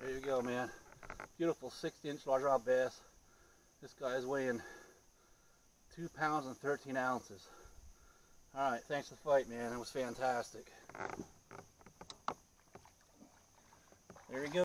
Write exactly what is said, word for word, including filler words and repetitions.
There you go, man. Beautiful sixty inch largemouth bass. This guy is weighing two pounds and thirteen ounces. Alright, thanks for the fight, man. It was fantastic. There you go.